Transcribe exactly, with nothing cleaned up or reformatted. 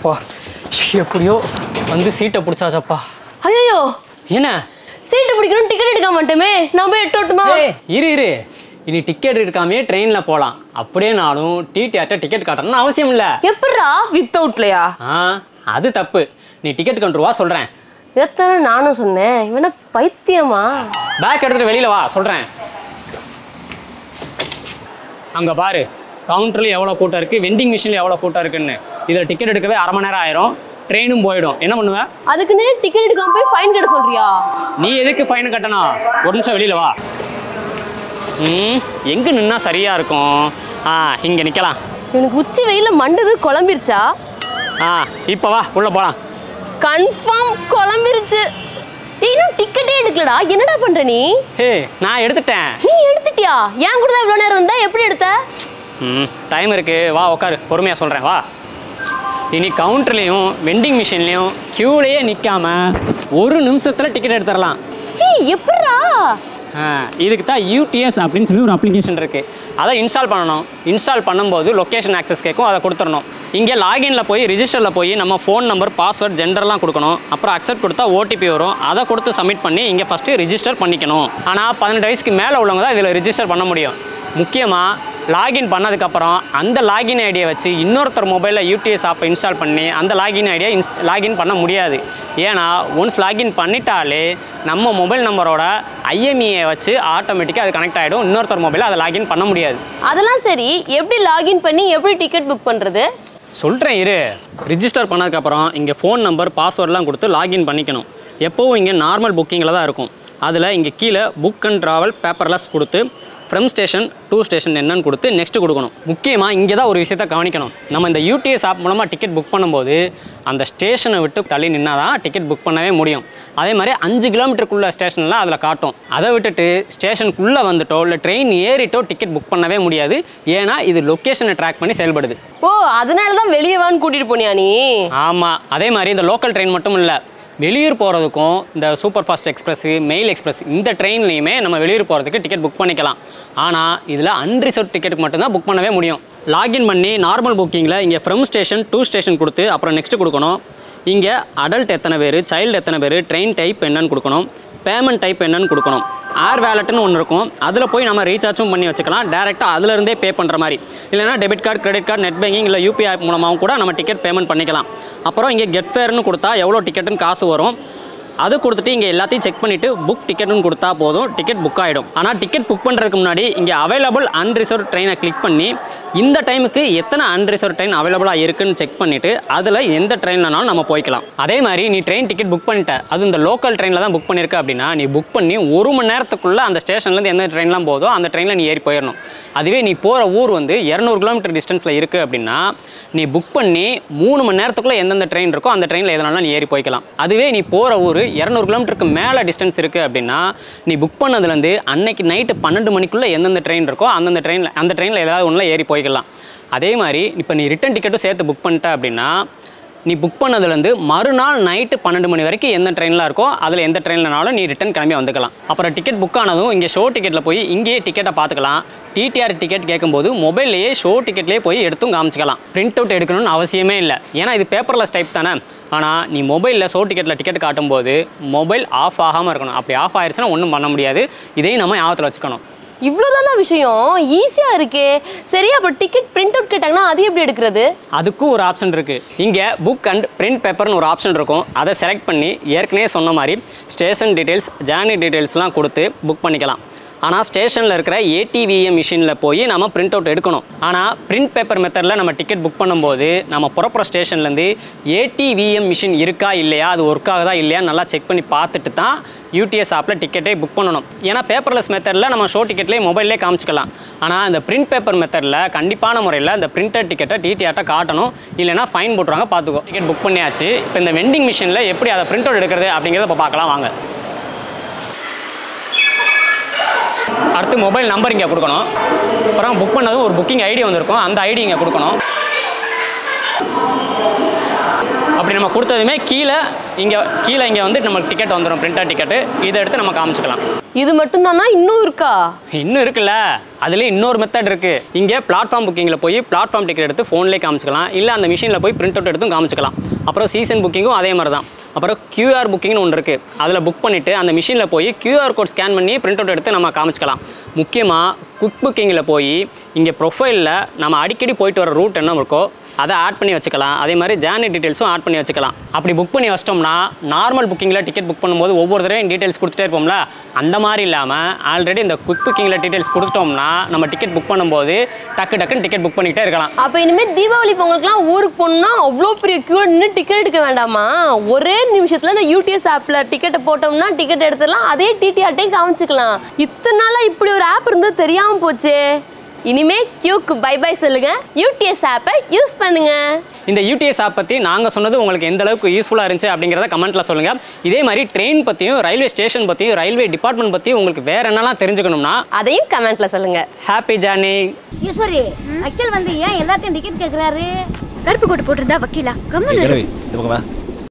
அப்பா எப்படியோ வந்து சீட்டை பிடிச்சாச்சப்பா. ஐயோ என்ன சீட்டு பிடிக்கணும், டிக்கெட் எடுக்க மாட்டோமே, நான் போய் எட்டோட்டுமா? இரு இரு இனி டிக்கெட் எடுக்காமே ட்ரெயினில் போகலாம். அப்படியே நானும் டிடிஆர்ட்ட டிக்கெட் காட்டணும்னு அவசியம் இல்லை. எப்படா வித் அவுட்லையா? ஆ அது தப்பு. நீ டிக்கெட் கொண்டு வா சொல்கிறேன். எத்தனை நானும் சொன்னேன், இவனை பைத்தியமா? பேக் எடுத்துட்டு வெளியில் வா சொல்கிறேன். அங்கே பாரு, கவுண்டரில் எவ்வளோ கூட்டம் இருக்குது, வெண்டிங் மிஷினில் எவ்வளோ கூட்டம் இருக்குன்னு. இதில் டிக்கெட் எடுக்கவே அரை மணி நேரம் ஆயிரும், ட்ரெயினும் போயிடும். என்ன பண்ணுவேன்? அதுக்குன்னு டிக்கெட் எடுக்காம போய் ஃபைன் கட்ட சொல்றியா? நீ எதுக்கு ஃபைன் கட்டணும்? ஒரு நிமிஷம் வெளியில் வா. ம் எங்கே நின்னா சரியாக இருக்கும்? ஆ இங்கே நிற்கலாம். எனக்கு உச்சி வெயில மண்டது குழம்பிருச்சா? ஆ இப்போ வா உள்ளே போகலாம். கன்ஃபார்ம் குழம்பிருச்சு. இன்னும் டிக்கெட்டே எடுக்கலடா, என்னடா பண்ற நீ? ஹே நான் எடுத்துட்டேன். நீ எடுத்துட்டியா? ஏன் கூட தான் இவ்வளோ நேரம் இருந்தா, எப்படி எடுத்த? ம் டைம் இருக்கு, வா உட்காரு, பொறுமையாக சொல்கிறேன் வா. இனி கவுண்டர்லேயும் வெண்டிங் மிஷின்லேயும் க்யூலேயே நிற்காம ஒரு நிமிஷத்தில் டிக்கெட் எடுத்துடலாம். ஏய் எப்படிடா? இதுக்கு தான் யூடிஎஸ் அப்படின்னு சொல்லி ஒரு அப்ளிகேஷன் இருக்குது. அதை இன்ஸ்டால் பண்ணணும். இன்ஸ்டால் பண்ணும்போது லொக்கேஷன் ஆக்சஸ் கேட்கும், அதை கொடுத்துடணும். இங்கே லாகின்ல போய் ரிஜிஸ்டரில் போய் நம்ம ஃபோன் நம்பர், பாஸ்வேர்ட், ஜெண்டர்லாம் கொடுக்கணும். அப்புறம் அக்செப்ட் கொடுத்தா ஓடிபி வரும், அதை கொடுத்து சப்மிட் பண்ணி இங்கே ஃபஸ்ட்டு ரிஜிஸ்டர் பண்ணிக்கணும். ஆனால் பதினெட்டு வயசுக்கு மேலே உள்ளவங்க தான் இதில் ரிஜிஸ்டர் பண்ண முடியும். முக்கியமாக லாகின் பண்ணதுக்கப்புறம் அந்த லாகின் ஐடியை வச்சு இன்னொருத்தர் மொபைலில் யூடிஎஸ் ஆப்பை இன்ஸ்டால் பண்ணி அந்த லாகின் ஐடியா இன்ஸ் லாகின் பண்ண முடியாது. ஏன்னா ஒன்ஸ் லாகின் பண்ணிட்டாலே நம்ம மொபைல் நம்பரோட ஐஎம்இஐ வச்சு ஆட்டோமேட்டிக்காக அது கனெக்ட் ஆகிடும். இன்னொருத்தர் மொபைலில் அதை லாகின் பண்ண முடியாது. அதெல்லாம் சரி, எப்படி லாகின் பண்ணி எப்படி டிக்கெட் புக் பண்ணுறது? சொல்கிறேன் இரு. ரிஜிஸ்டர் பண்ணதுக்கப்புறம் இங்கே ஃபோன் நம்பர், பாஸ்வேர்ட்லாம் கொடுத்து லாகின் பண்ணிக்கணும். எப்போவும் இங்கே நார்மல் புக்கிங்கில் தான் இருக்கும். அதில் இங்கே கீழே புக் அண்ட் ட்ராவல் பேப்பர்லெஸ் கொடுத்து ஃப்ரம் ஸ்டேஷன் டூ ஸ்டேஷன் என்னன்னு கொடுத்து நெக்ஸ்ட்டு கொடுக்கணும். முக்கியமாக இங்கே தான் ஒரு விஷயத்தை கவனிக்கணும். நம்ம இந்த யூடிஎஸ் ஆப் மூலமாக டிக்கெட் புக் பண்ணும்போது அந்த ஸ்டேஷனை விட்டு தள்ளி நின்னா தான் டிக்கெட் புக் பண்ணவே முடியும். அதே மாதிரி அஞ்சு கிலோமீட்டருக்குள்ள ஸ்டேஷன்லாம் அதில் காட்டும். அதை விட்டுட்டு ஸ்டேஷனுக்குள்ளே வந்துட்டோ இல்லை ட்ரெயின் ஏறிட்டோ டிக்கெட் புக் பண்ணவே முடியாது. ஏன்னா இது லொக்கேஷனை ட்ராக் பண்ணி செயல்படுது. ஓ அதனால தான் வெளியே வான்னு கூட்டிகிட்டு போனியா நீ? ஆமாம். அதே மாதிரி இந்த லோக்கல் ட்ரெயின் மட்டும் இல்லை, வெளியூர் போகிறதுக்கும் இந்த super fast express, mail express இந்த ட்ரெயின்லையுமே நம்ம வெளியூர் போகிறதுக்கு டிக்கெட் புக் பண்ணிக்கலாம். ஆனால் இதில் அன்ரிசர்வ் டிக்கெட்டுக்கு மட்டும்தான் புக் பண்ணவே முடியும். லாகின் பண்ணி நார்மல் புக்கிங்கில் இங்கே ஃப்ரம் ஸ்டேஷன் டூ ஸ்டேஷன் கொடுத்து அப்புறம் நெக்ஸ்ட்டு கொடுக்கணும். இங்கே அடல்ட் எத்தனை பேர், சைல்டு எத்தனை பேர், ட்ரெயின் டைப் என்னன்னு கொடுக்கணும், பேமெண்ட் டைப் என்னன்னு கொடுக்கணும். ஏர் வேலட்னு ஒன்று இருக்கும், அதில் போய் நம்ம ரீசார்ஜும் பண்ணி வச்சுக்கலாம். டேரெக்டாக அதிலிருந்தே பே பண்ணுற மாதிரி. இல்லைனா debit card, credit card, net banking இல்லை யூபிஐ ஆப் மூலமாகவும் கூட நம்ம டிக்கெட் பேமெண்ட் பண்ணிக்கலாம். அப்புறம் இங்கே கெட் ஃபேர்னு கொடுத்தா எவ்வளோ டிக்கெட்டுன்னு காசு வரும், அது கொடுத்துட்டு இங்கே எல்லாத்தையும் செக் பண்ணிவிட்டு புக் டிக்கெட்டுன்னு கொடுத்தா போதும், டிக்கெட் புக் ஆகிடும். ஆனால் டிக்கெட் புக் பண்ணுறதுக்கு முன்னாடி இங்கே அவைலபிள் அன்ரிசர்வ் ட்ரெயினை கிளிக் பண்ணி இந்த டைமுக்கு எத்தனை அன்ரிசர்வ் ட்ரெயின் அவைலபிளாக இருக்குன்னு செக் பண்ணிவிட்டு அதில் எந்த ட்ரெயின்லனாலும் நம்ம போய்க்கலாம். அதே மாதிரி நீ ட்ரெயின் டிக்கெட் புக் பண்ணிட்ட, அது இந்த லோக்கல் ட்ரெயினில் தான் புக் பண்ணியிருக்க அப்படின்னா நீ புக் பண்ணி ஒரு மணி நேரத்துக்குள்ளே அந்த ஸ்டேஷன்லேருந்து எந்த ட்ரெயின்லாம் போதோ அந்த ட்ரெயினில் நீ ஏறி போயிடணும். அதுவே நீ போகிற ஊர் வந்து இரநூறு கிலோமீட்டர் டிஸ்டன்ஸில் இருக்குது அப்படின்னா நீ புக் பண்ணி மூணு மணி நேரத்துக்குள்ளே எந்தெந்த ட்ரெயின் இருக்கோ அந்த ட்ரெயினில் எதனாலும் நீ ஏறி போய்க்கலாம். அதுவே நீ போகிற ஊர் இரநூறு கிலோமீட்டருக்கு மேலே டிஸ்டன்ஸ் இருக்குது அப்படின்னா நீ புக் பண்ணதுலேருந்து அன்னைக்கு நைட்டு பன்னெண்டு மணிக்குள்ளே எந்தெந்த ட்ரெயின் இருக்கோ அந்தந்த ட்ரெயினில் அந்த ட்ரெயினில் ஏதாவது ஒன்றில் ஏறி போய்க்கலாம். அதே மாதிரி இப்போ நீ ரிட்டன் டிக்கெட்டும் சேர்த்து புக் பண்ணிட்ட அப்படின்னா நீ புக் பண்ணதுலேருந்து மறுநாள் நைட்டு பன்னெண்டு மணி வரைக்கும் எந்த ட்ரெயினில் இருக்கோ அதில் எந்த ட்ரெயின்லனாலும் நீ ரிட்டன் கிளம்பி வந்துக்கலாம். அப்புறம் டிக்கெட் புக் ஆனதும் இங்கே ஷோ டிக்கெட்டில் போய் இங்கேயே டிக்கெட்டை பார்த்துக்கலாம். டிடிஆர் டிக்கெட் கேட்கும்போது மொபைல்லையே ஷோ டிக்கெட்லேயே போய் எடுத்தும் காமிச்சிக்கலாம். பிரிண்ட் அவுட் எடுக்கணும்னு அவசியமே இல்லை, ஏன்னா இது பேப்பர்லெஸ் டைப் தானே. ஆனால் நீ மொபைலில் ஷோ டிக்கெட்டில் டிக்கெட் காட்டும்போது மொபைல் ஆஃப் ஆகாமல் இருக்கணும். அப்படி ஆஃப் ஆயிடுச்சுன்னா ஒன்றும் பண்ண முடியாது. இதையும் நம்ம ஞாபகத்தில் வச்சுக்கணும். இவ்வளோதான விஷயம், ஈஸியாக இருக்கே. சரியா, அப்போ டிக்கெட் பிரிண்ட் அவுட் கேட்டாங்கன்னா அது எப்படி எடுக்கிறது? அதுக்கும் ஒரு ஆப்ஷன் இருக்குது. இங்கே புக் அண்ட் பிரிண்ட் பேப்பர்னு ஒரு ஆப்ஷன் இருக்கும். அதை செலக்ட் பண்ணி ஏற்கனவே சொன்ன மாதிரி ஸ்டேஷன் டீட்டெயில்ஸ், ஜேர்னி டீட்டெயில்ஸ்லாம் கொடுத்து புக் பண்ணிக்கலாம். ஆனால் ஸ்டேஷனில் இருக்கிற ஏடிவிஎம் மிஷினில் போய் நம்ம பிரிண்ட் அவுட் எடுக்கணும். ஆனால் பிரிண்ட் பேப்பர் மெத்தடில் நம்ம டிக்கெட் புக் பண்ணும்போது நம்ம புறப்புற ஸ்டேஷன்லேருந்து ஏடிவிஎம் மிஷின் இருக்கா இல்லையா, அது ஒர்க் ஆகுதா இல்லையா நல்லா செக் பண்ணி பார்த்துட்டு தான் யூடிஎஸ் ஆப்பில் டிக்கெட்டே புக் பண்ணணும். ஏன்னா பேப்பர்லெஸ் மெத்தடில் நம்ம ஷோ டிக்கெட்லேயே மொபைல்லே காமிச்சிக்கலாம். ஆனால் இந்த பிரிண்ட் பேப்பர் மெத்தடில் கண்டிப்பான முறையில் இந்த பிரிண்டட் டிக்கெட்டை டிடிஆர்ட்ட காட்டணும், இல்லைனா ஃபைன் போட்டுருவாங்க. பார்த்துக்கோ. டிக்கெட் புக் பண்ணியாச்சு. இப்போ இந்த வெண்டிங் மிஷினில் எப்படி அதை பிரிண்ட் அவுட் எடுக்கிறது அப்படிங்கிறத இப்போ பார்க்கலாம் வாங்க. அடுத்து மொபைல் நம்பர் இங்கே கொடுக்கணும். அப்புறம் புக் பண்ணதும் ஒரு புக்கிங் ஐடி வந்திருக்கும், அந்த ஐடி இங்கே கொடுக்கணும். அப்படி நம்ம கொடுத்ததுமே கீழே இங்கே கீழே இங்கே வந்து நம்ம டிக்கெட் வந்துடும், பிரிண்டர் டிக்கெட்டு. இதை எடுத்து நம்ம காமிச்சிக்கலாம். இது மட்டும் தானா, இன்னும் இருக்கா? இன்னும் இருக்குல்ல, அதுலேயே இன்னொரு மெத்தட் இருக்குது. இங்கே பிளாட்ஃபார்ம் புக்கிங்கில் போய் பிளாட்ஃபார்ம் டிக்கெட் எடுத்து ஃபோன்லேயே காமிச்சிக்கலாம், இல்லை அந்த மிஷினில் போய் பிரிண்ட் அவுட் எடுத்தும் காமிச்சிக்கலாம். அப்புறம் சீசன் புக்கிங்கும் அதே மாதிரி தான். அப்புறம் கியூஆர் புக்கிங்னு ஒன்று இருக்குது, அதில் புக் பண்ணிவிட்டு அந்த மிஷினில் போய் கியூஆர் கோட் ஸ்கேன் பண்ணி பிரிண்ட் அவுட் எடுத்து நம்ம காமிச்சிக்கலாம். முக்கியமாக குவிக் புக்கிங்கில் போய் இங்கே ப்ரொஃபைலில் நம்ம அடிக்கடி போயிட்டு வர ரூட் என்ன இருக்கோ அதை ஆட் பண்ணி வச்சுக்கலாம். அதே மாதிரி ஜேர்னி டீட்டெயில்ஸும் ஆட் பண்ணி வச்சுக்கலாம். அப்படி புக் பண்ணி வச்சிட்டோம்னா நார்மல் புக்கிங்கில் டிக்கெட் புக் பண்ணும்போது ஒவ்வொரு தடவையும் டீட்டெயில்ஸ் கொடுத்துட்டே இருப்போம்ல, அந்த மாதிரி இல்லாமல் ஆல்ரெடி இந்த குவிக் புக்கிங்கில் டீட்டெயில்ஸ் கொடுத்துட்டோம்னா நம்ம டிக்கெட் புக் பண்ணும்போது டக்கு டக்குன்னு டிக்கெட் புக் பண்ணிகிட்டே இருக்கலாம். அப்போ இனிமேல் தீபாவளி பொங்கலுக்குலாம் ஊருக்கு போகணும்னா அவ்வளோ பெரிய கியூ நின்று டிக்கெட் எடுக்க வேண்டாமா? ஒரே நிமிஷத்தில் இந்த யூடிஎஸ் ஆப்பில் டிக்கெட்டை போட்டோம்னா டிக்கெட் எடுத்துடலாம், அதே டிடிஆர்ட்டையும் காமிச்சிக்கலாம். இத்தனை நாளாக இப்படி ஒரு ஆப் இருந்து தெரியாமல் போச்சே. இனிமே கியூக்கு பை பை சொல்லுங்க, யூடிஎஸ் ஆப்பை யூஸ் பண்ணுங்க. இந்த யூடிஎஸ் ஆப் பற்றி நாங்கள் சொன்னது உங்களுக்கு எந்த அளவுக்கு யூஸ்ஃபுல்லாக இருந்துச்சு அப்படிங்கிறத கமெண்ட்டில் சொல்லுங்கள். இதே மாதிரி ட்ரெயின் பற்றியும் ரயில்வே ஸ்டேஷன் பற்றியும் ரயில்வே டிபார்ட்மெண்ட் பற்றியும் உங்களுக்கு வேறு என்னெல்லாம் தெரிஞ்சுக்கணும்னா அதையும் கமெண்ட்டில் சொல்லுங்கள். Happy journey. ஈஸ்வரி, அக்கில் வந்து ஏன் எல்லாத்தையும் டிக்கெட் கேட்குறாரு? கருப்பு கோட்டு போட்டிருந்தா வக்கீலா கம்மன்.